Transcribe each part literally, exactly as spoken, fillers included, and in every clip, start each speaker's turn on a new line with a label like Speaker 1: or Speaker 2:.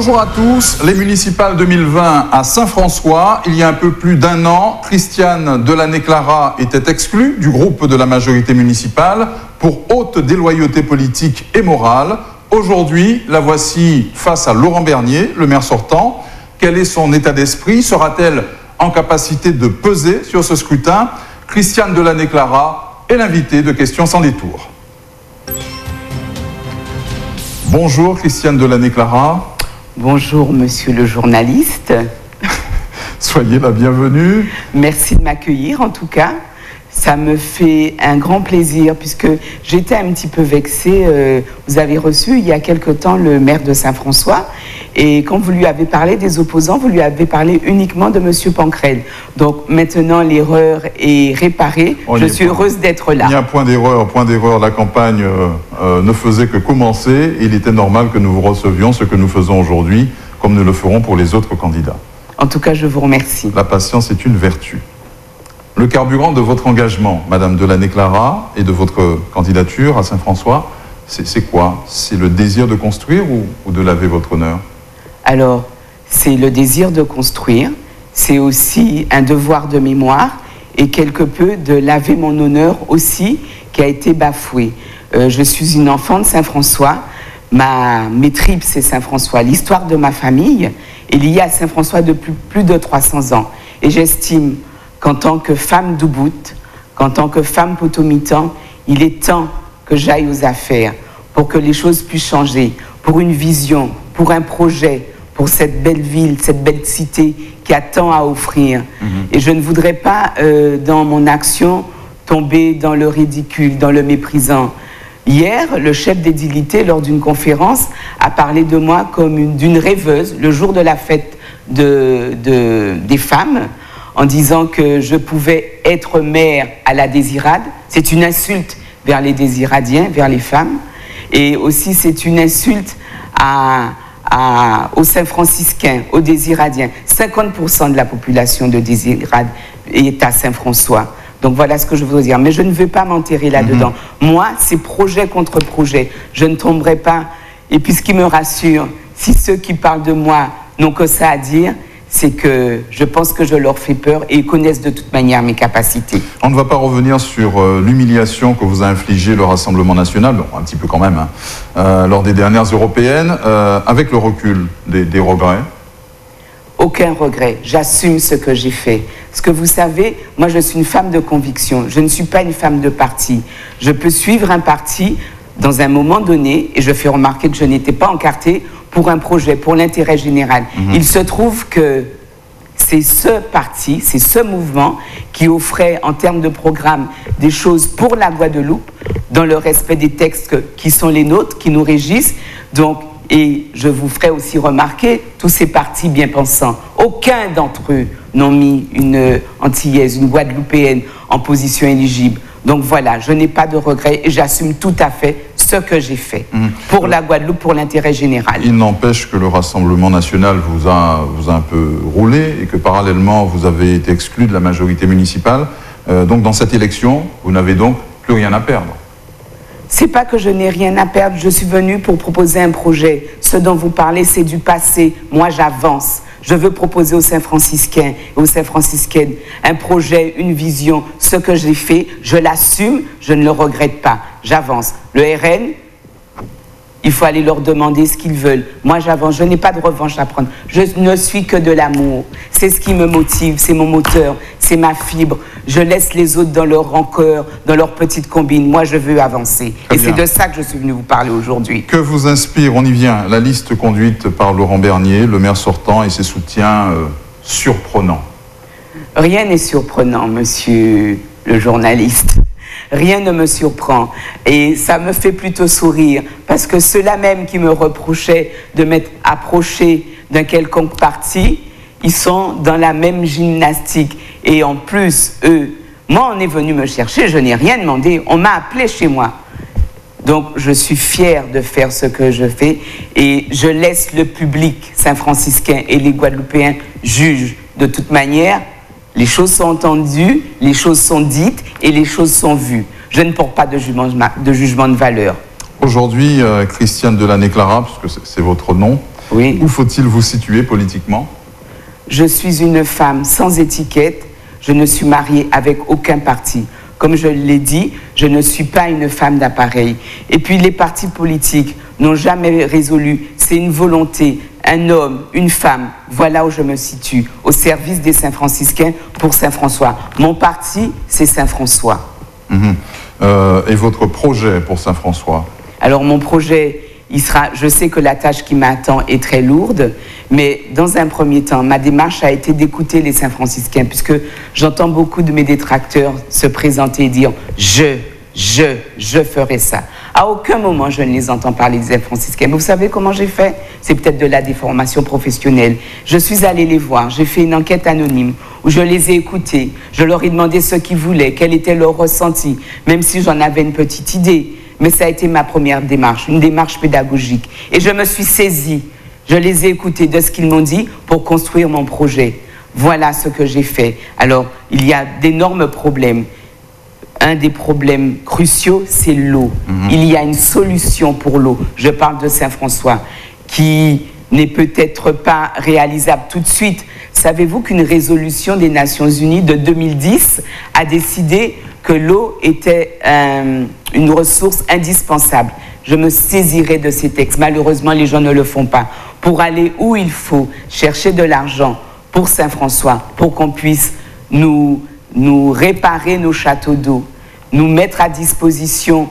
Speaker 1: Bonjour à tous. Les municipales deux mille vingt à Saint-François. Il y a un peu plus d'un an, Christiane Delannay-Clarat était exclue du groupe de la majorité municipale pour haute déloyauté politique et morale. Aujourd'hui, la voici face à Laurent Bernier, le maire sortant. Quel est son état d'esprit? Sera-t-elle en capacité de peser sur ce scrutin? Christiane Delannay-Clarat est l'invitée de Questions sans détour. Bonjour Christiane Delannay-Clarat.
Speaker 2: Bonjour monsieur le journaliste.
Speaker 1: Soyez la bienvenue.
Speaker 2: Merci de m'accueillir en tout cas. Ça me fait un grand plaisir puisque j'étais un petit peu vexée. Euh, vous avez reçu il y a quelque temps le maire de Saint-François et quand vous lui avez parlé des opposants, vous lui avez parlé uniquement de monsieur Pancrel. Donc maintenant l'erreur est réparée. On Je suis heureuse d'être là.
Speaker 1: Il y a un point d'erreur, point d'erreur. La campagne euh, euh, ne faisait que commencer. Il était normal que nous vous recevions, ce que nous faisons aujourd'hui, comme nous le ferons pour les autres candidats.
Speaker 2: En tout cas, je vous remercie.
Speaker 1: La patience est une vertu. Le carburant de votre engagement, Madame Delannay-Clarat, et de votre candidature à Saint-François, c'est quoi? C'est le désir de construire ou, ou de laver votre honneur?
Speaker 2: Alors, c'est le désir de construire, c'est aussi un devoir de mémoire et quelque peu de laver mon honneur aussi, qui a été bafoué. Euh, je suis une enfant de Saint-François, ma, mes tripes c'est Saint-François, l'histoire de ma famille est liée à Saint-François depuis plus de trois cents ans. Et j'estime qu'en tant que femme d'Ubud, qu'en tant que femme potomitan, il est temps que j'aille aux affaires pour que les choses puissent changer, pour une vision, pour un projet, pour cette belle ville, cette belle cité qui a tant à offrir. Mmh. Et je ne voudrais pas, euh, dans mon action, tomber dans le ridicule, dans le méprisant. Hier, le chef d'édilité, lors d'une conférence, a parlé de moi comme d'une rêveuse, le jour de la fête de, de, des femmes, en disant que je pouvais être mère à la désirade. C'est une insulte vers les désiradiens, vers les femmes. Et aussi, c'est une insulte à, à, aux Saint-Franciscains, aux désiradiens. cinquante pour cent de la population de Désirade est à Saint-François. Donc voilà ce que je voudrais dire. Mais je ne veux pas m'enterrer là-dedans. Mmh. Moi, c'est projet contre projet. Je ne tomberai pas. Et puis ce qui me rassure, si ceux qui parlent de moi n'ont que ça à dire, c'est que je pense que je leur fais peur et ils connaissent de toute manière mes capacités.
Speaker 1: On ne va pas revenir sur euh, l'humiliation que vous a infligée le Rassemblement national, bon, un petit peu quand même, hein, euh, lors des dernières européennes, euh, avec le recul des, des regrets.
Speaker 2: Aucun regret. J'assume ce que j'ai fait. Parce que vous savez, moi je suis une femme de conviction. Je ne suis pas une femme de parti. Je peux suivre un parti dans un moment donné, et je fais remarquer que je n'étais pas encartée pour un projet, pour l'intérêt général. Mmh. Il se trouve que c'est ce parti, c'est ce mouvement qui offrait en termes de programme des choses pour la Guadeloupe, dans le respect des textes qui sont les nôtres, qui nous régissent. Donc, et je vous ferai aussi remarquer, tous ces partis bien pensants, aucun d'entre eux n'ont mis une Antillaise, une Guadeloupéenne en position éligible. Donc voilà, je n'ai pas de regrets et j'assume tout à fait ce que j'ai fait mmh. pour la Guadeloupe, pour l'intérêt général.
Speaker 1: Il n'empêche que le Rassemblement national vous a, vous a un peu roulé et que parallèlement vous avez été exclu de la majorité municipale. Euh, donc dans cette élection, vous n'avez donc plus rien à perdre.
Speaker 2: C'est pas que je n'ai rien à perdre, je suis venue pour proposer un projet. Ce dont vous parlez, c'est du passé. Moi, j'avance. Je veux proposer aux Saint-Franciscains et aux Saint-Franciscaines un projet, une vision. Ce que j'ai fait, je l'assume, je ne le regrette pas. J'avance. Le R N, il faut aller leur demander ce qu'ils veulent. Moi, j'avance. Je n'ai pas de revanche à prendre. Je ne suis que de l'amour. C'est ce qui me motive, c'est mon moteur, c'est ma fibre. Je laisse les autres dans leur rancœur, dans leur petite combine. Moi, je veux avancer. Très Et c'est de ça que je suis venue vous parler aujourd'hui.
Speaker 1: Que vous inspire, on y vient, la liste conduite par Laurent Bernier, le maire sortant, et ses soutiens euh, surprenants?
Speaker 2: Rien n'est surprenant, monsieur le journaliste. Rien ne me surprend et ça me fait plutôt sourire parce que ceux-là même qui me reprochaient de m'être approché d'un quelconque parti, ils sont dans la même gymnastique et en plus, eux, moi on est venu me chercher, je n'ai rien demandé, on m'a appelé chez moi. Donc je suis fière de faire ce que je fais et je laisse le public saint-franciscain et les Guadeloupéens juger de toute manière. Les choses sont entendues, les choses sont dites et les choses sont vues. Je ne porte pas de jugement de, de, jugement de valeur.
Speaker 1: Aujourd'hui, euh, Christiane Delannay-Clarat, puisque c'est votre nom,
Speaker 2: Oui.
Speaker 1: Où faut-il vous situer politiquement?
Speaker 2: Je suis une femme sans étiquette. Je ne suis mariée avec aucun parti. Comme je l'ai dit, je ne suis pas une femme d'appareil. Et puis les partis politiques n'ont jamais résolu. C'est une volonté, un homme, une femme. Voilà où je me situe, au service des Saint-Franciscains pour Saint-François. Mon parti, c'est Saint-François.
Speaker 1: Mmh. Euh, et votre projet pour Saint-François?
Speaker 2: Alors mon projet, il sera, je sais que la tâche qui m'attend est très lourde, mais dans un premier temps, ma démarche a été d'écouter les Saint-Franciscains, puisque j'entends beaucoup de mes détracteurs se présenter et dire « je, je, je ferai ça ». À aucun moment, je ne les entends parler des Saint-Franciscains. Mais vous savez comment j'ai fait? C'est peut-être de la déformation professionnelle. Je suis allée les voir, j'ai fait une enquête anonyme où je les ai écoutés. Je leur ai demandé ce qu'ils voulaient, quel était leur ressenti, même si j'en avais une petite idée. Mais ça a été ma première démarche, une démarche pédagogique. Et je me suis saisie, je les ai écoutés de ce qu'ils m'ont dit pour construire mon projet. Voilà ce que j'ai fait. Alors, il y a d'énormes problèmes. Un des problèmes cruciaux, c'est l'eau. Mmh. Il y a une solution pour l'eau. Je parle de Saint-François, qui n'est peut-être pas réalisable tout de suite. Savez-vous qu'une résolution des Nations Unies de deux mille dix a décidé que l'eau était euh, une ressource indispensable? Je me saisirai de ces textes. Malheureusement, les gens ne le font pas. Pour aller où il faut, chercher de l'argent pour Saint-François, pour qu'on puisse nous, nous réparer nos châteaux d'eau, nous mettre à disposition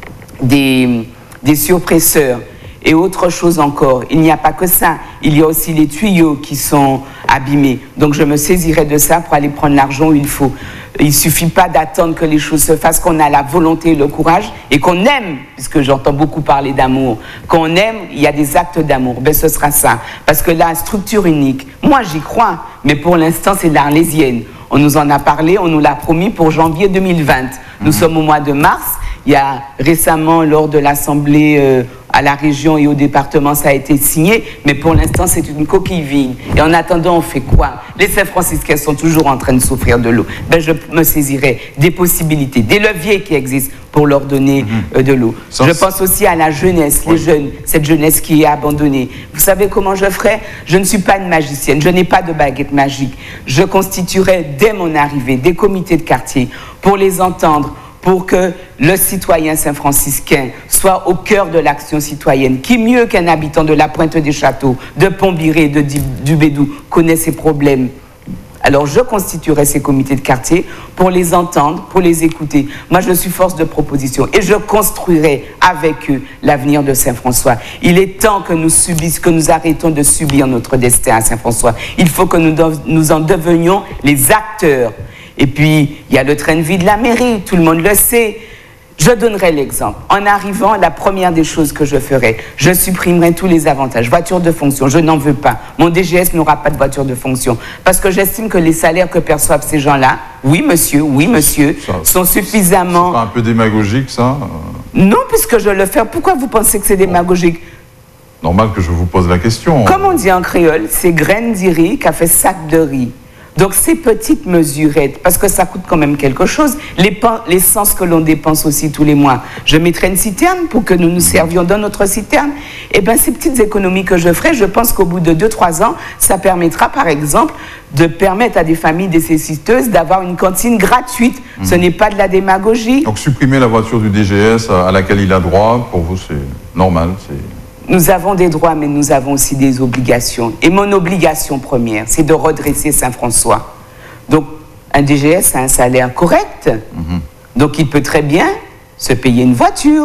Speaker 2: des, des surpresseurs et autre chose encore. Il n'y a pas que ça. Il y a aussi les tuyaux qui sont abîmés. Donc je me saisirai de ça pour aller prendre l'argent où il faut. Il ne suffit pas d'attendre que les choses se fassent, qu'on a la volonté et le courage et qu'on aime, puisque j'entends beaucoup parler d'amour. Qu'on aime, il y a des actes d'amour. Ben, ce sera ça. Parce que la structure unique, moi j'y crois, mais pour l'instant c'est l'Arlésienne. On nous en a parlé, on nous l'a promis pour janvier deux mille vingt. Nous mmh. sommes au mois de mars. Il y a récemment, lors de l'Assemblée euh, à la région et au département, ça a été signé, mais pour l'instant, c'est une coquille vide. Et en attendant, on fait quoi? Les Saint-Franciscains sont toujours en train de souffrir de l'eau. Ben, je me saisirai des possibilités, des leviers qui existent pour leur donner mmh. euh, de l'eau. Je pense aussi à la jeunesse, les oui. jeunes, cette jeunesse qui est abandonnée. Vous savez comment je ferai? Je ne suis pas une magicienne, je n'ai pas de baguette magique. Je constituerai dès mon arrivée des comités de quartier pour les entendre, pour que le citoyen saint-franciscain soit au cœur de l'action citoyenne. Qui mieux qu'un habitant de la Pointe des Châteaux, de Pont-Biré, de Dubédou, connaît ses problèmes? Alors je constituerai ces comités de quartier pour les entendre, pour les écouter. Moi je suis force de proposition et je construirai avec eux l'avenir de Saint-François. Il est temps que nous subissions, que nous arrêtons de subir notre destin à Saint-François. Il faut que nous, nous en devenions les acteurs. Et puis, il y a le train de vie de la mairie, tout le monde le sait. Je donnerai l'exemple. En arrivant, la première des choses que je ferai, je supprimerai tous les avantages. Voiture de fonction, je n'en veux pas. Mon D G S n'aura pas de voiture de fonction. Parce que j'estime que les salaires que perçoivent ces gens-là, oui monsieur, oui monsieur, ça, sont suffisamment...
Speaker 1: C'est pas un peu démagogique, ça?
Speaker 2: Non, puisque je le fais. Pourquoi vous pensez que c'est démagogique?
Speaker 1: Normal que je vous pose la question.
Speaker 2: Comme on dit en créole, c'est graine de riz qui a fait sac de riz. Donc ces petites mesurettes, parce que ça coûte quand même quelque chose, l'essence que l'on dépense aussi tous les mois, je mettrai une citerne pour que nous nous servions dans notre citerne, et bien ces petites économies que je ferai, je pense qu'au bout de deux trois ans, ça permettra par exemple de permettre à des familles nécessiteuses d'avoir une cantine gratuite. Mmh. Ce n'est pas de la démagogie.
Speaker 1: Donc supprimer la voiture du D G S à laquelle il a droit, pour vous c'est normal, c'est...
Speaker 2: Nous avons des droits, mais nous avons aussi des obligations. Et mon obligation première, c'est de redresser Saint-François. Donc, un D G S a un salaire correct. Mm-hmm. Donc, il peut très bien se payer une voiture.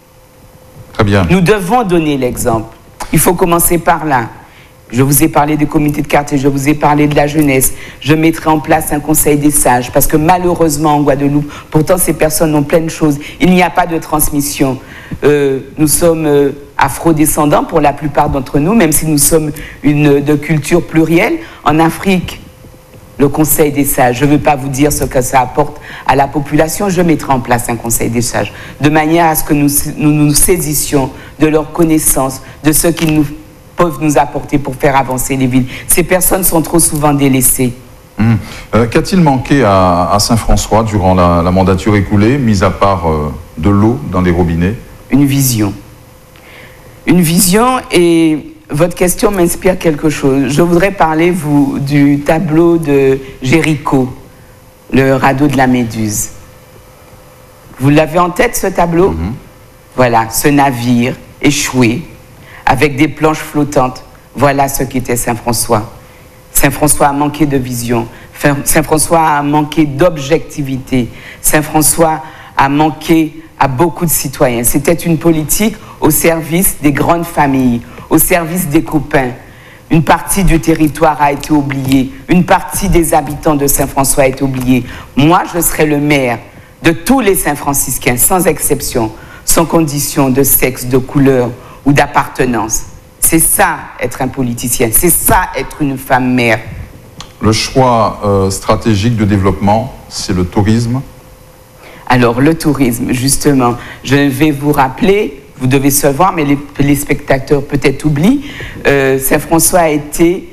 Speaker 1: Très bien.
Speaker 2: Nous devons donner l'exemple. Il faut commencer par là. Je vous ai parlé des comités de quartier, je vous ai parlé de la jeunesse. Je mettrai en place un conseil des sages, parce que malheureusement, en Guadeloupe, pourtant ces personnes ont plein de choses. Il n'y a pas de transmission. Euh, nous sommes euh, afro-descendants pour la plupart d'entre nous, même si nous sommes une, de culture plurielle. En Afrique, le conseil des sages, je ne veux pas vous dire ce que ça apporte à la population, je mettrai en place un conseil des sages, de manière à ce que nous nous, nous saisissions de leurs connaissances, de ce qu'ils nous peuvent nous apporter pour faire avancer les villes. Ces personnes sont trop souvent délaissées.
Speaker 1: Mmh. Euh, Qu'a-t-il manqué à, à Saint-François durant la, la mandature écoulée, mis à part euh, de l'eau dans les robinets?
Speaker 2: Une vision. Une vision et votre question m'inspire quelque chose. Je voudrais parler vous, du tableau de Jéricho, le radeau de la Méduse. Vous l'avez en tête, ce tableau? Mm-hmm. Voilà, ce navire échoué, avec des planches flottantes. Voilà ce qu'était Saint François. Saint François a manqué de vision. Saint François a manqué d'objectivité. Saint François a manqué à beaucoup de citoyens. C'était une politique au service des grandes familles, au service des copains. Une partie du territoire a été oubliée. Une partie des habitants de Saint-François a été oubliée. Moi, je serai le maire de tous les Saint-Franciscains, sans exception, sans condition de sexe, de couleur ou d'appartenance. C'est ça, être un politicien. C'est ça, être une femme mère.
Speaker 1: Le choix euh, stratégique de développement, c'est le tourisme.
Speaker 2: Alors, le tourisme, justement, je vais vous rappeler, vous devez se voir, mais les, les spectateurs peut-être oublient, euh, Saint-François a été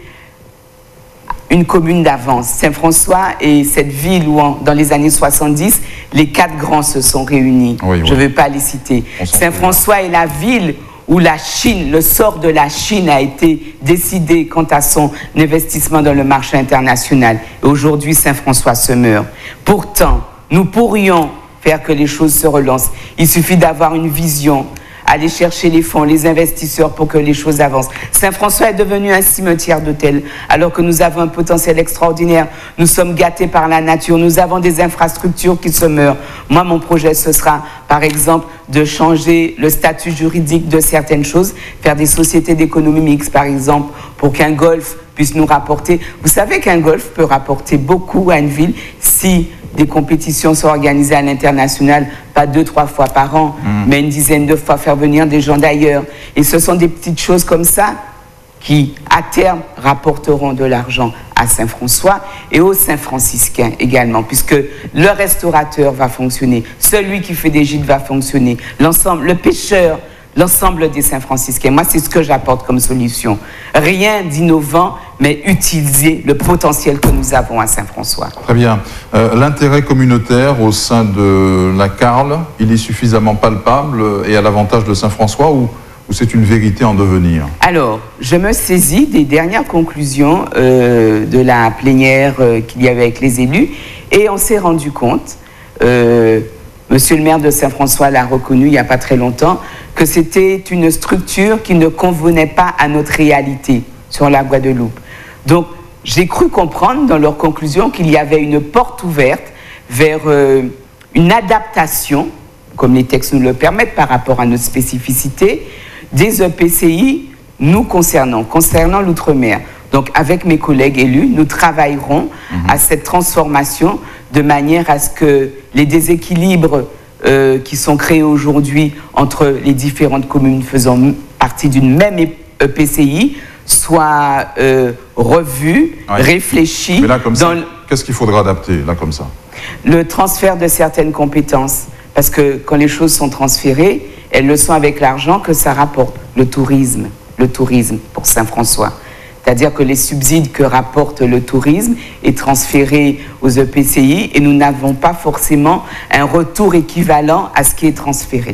Speaker 2: une commune d'avance. Saint-François est cette ville où, en, dans les années soixante-dix, les quatre grands se sont réunis. Oui, je ne oui. vais pas les citer. Saint-François est la ville où la Chine, le sort de la Chine a été décidé quant à son investissement dans le marché international. Et aujourd'hui, Saint-François se meurt. Pourtant, nous pourrions faire que les choses se relancent. Il suffit d'avoir une vision, aller chercher les fonds, les investisseurs pour que les choses avancent. Saint-François est devenu un cimetière d'hôtels, alors que nous avons un potentiel extraordinaire. Nous sommes gâtés par la nature, nous avons des infrastructures qui se meurent. Moi, mon projet, ce sera, par exemple, de changer le statut juridique de certaines choses, faire des sociétés d'économie mixte, par exemple, pour qu'un golf puisse nous rapporter. Vous savez qu'un golf peut rapporter beaucoup à une ville si des compétitions sont organisées à l'international, pas deux, trois fois par an, mmh. mais une dizaine de fois, faire venir des gens d'ailleurs. Et ce sont des petites choses comme ça qui, à terme, rapporteront de l'argent à Saint-François et aux Saint-Franciscains également, puisque le restaurateur va fonctionner, celui qui fait des gîtes va fonctionner, l'ensemble, le pêcheur, l'ensemble des Saint-Franciscains. Moi, c'est ce que j'apporte comme solution. Rien d'innovant, mais utiliser le potentiel que nous avons à Saint-François.
Speaker 1: Très bien. Euh, l'intérêt communautaire au sein de la Carle, il est suffisamment palpable et à l'avantage de Saint-François ou, ou c'est une vérité en devenir?
Speaker 2: Alors, je me saisis des dernières conclusions euh, de la plénière euh, qu'il y avait avec les élus et on s'est rendu compte, euh, Monsieur le maire de Saint-François l'a reconnu il n'y a pas très longtemps, que c'était une structure qui ne convenait pas à notre réalité sur la Guadeloupe. Donc, j'ai cru comprendre dans leurs conclusions qu'il y avait une porte ouverte vers euh, une adaptation, comme les textes nous le permettent par rapport à notre spécificité, des E P C I nous concernant, concernant l'outre-mer. Donc, avec mes collègues élus, nous travaillerons mmh. à cette transformation de manière à ce que les déséquilibres euh, qui sont créés aujourd'hui entre les différentes communes faisant partie d'une même E P C I soient euh, revus, ouais. réfléchis.
Speaker 1: Mais là, comme ça, qu'est-ce qu'il faudra adapter, là, comme ça?
Speaker 2: Le transfert de certaines compétences. Parce que quand les choses sont transférées, elles le sont avec l'argent que ça rapporte. Le tourisme, le tourisme pour Saint-François. C'est-à-dire que les subsides que rapporte le tourisme est transféré aux E P C I et nous n'avons pas forcément un retour équivalent à ce qui est transféré.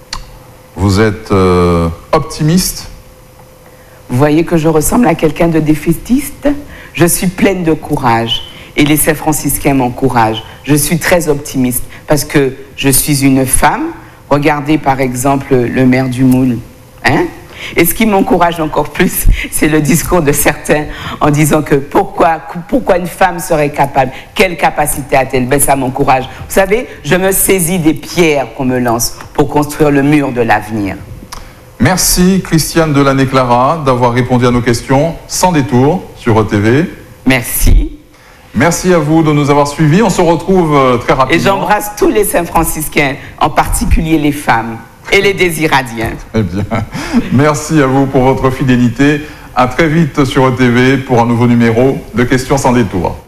Speaker 1: Vous êtes euh, optimiste?
Speaker 2: Vous voyez que je ressemble à quelqu'un de défaitiste? Je suis pleine de courage et les Saint-Franciscains m'encouragent. Je suis très optimiste parce que je suis une femme. Regardez par exemple le maire du Moule. Hein? Et ce qui m'encourage encore plus, c'est le discours de certains en disant que pourquoi, pourquoi une femme serait capable, quelle capacité a-t-elle? Ben, ça m'encourage. Vous savez, je me saisis des pierres qu'on me lance pour construire le mur de l'avenir.
Speaker 1: Merci Christiane Delannay-Clara d'avoir répondu à nos questions sans détour sur E T V.
Speaker 2: Merci.
Speaker 1: Merci à vous de nous avoir suivis. On se retrouve très rapidement.
Speaker 2: Et j'embrasse tous les Saint-Franciscains, en particulier les femmes. Et les Désiradiens.
Speaker 1: Très bien. Merci à vous pour votre fidélité. À très vite sur E T V pour un nouveau numéro de Questions sans détour.